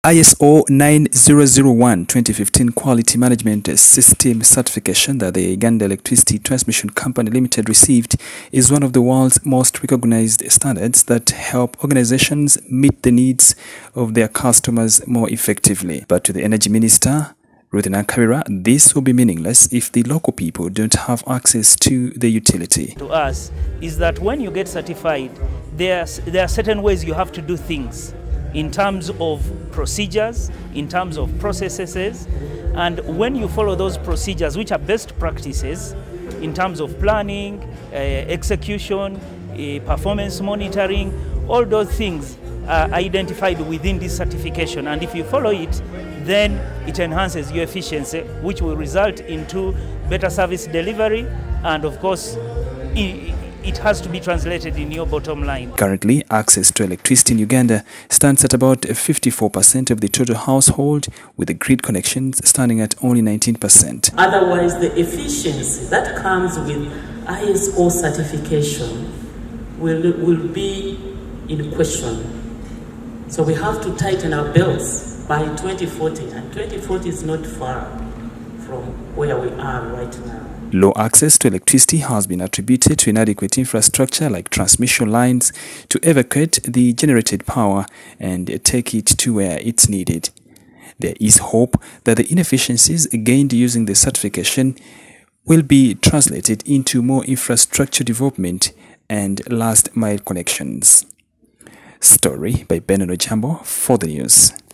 ISO 9001-2015 Quality Management System certification that the Uganda Electricity Transmission Company Limited received is one of the world's most recognized standards that help organizations meet the needs of their customers more effectively. But to the Energy Minister, Ruth Nankabirwa, this will be meaningless if the local people don't have access to the utility. To us is that when you get certified, there are certain ways you have to do things in terms of procedures, in terms of processes, and when you follow those procedures, which are best practices in terms of planning, execution, performance monitoring, all those things are identified within this certification, and if you follow it, then it enhances your efficiency, which will result into better service delivery, and of course it has to be translated in your bottom line. Currently, access to electricity in Uganda stands at about 54% of the total household, with the grid connections standing at only 19%. Otherwise, the efficiency that comes with ISO certification will be in question. So we have to tighten our belts by 2040, and 2040 is not far from where we are right now. Low access to electricity has been attributed to inadequate infrastructure like transmission lines to evacuate the generated power and take it to where it's needed. There is hope that the inefficiencies gained using the certification will be translated into more infrastructure development and last-mile connections. Story by Bernard Ojambo for the news.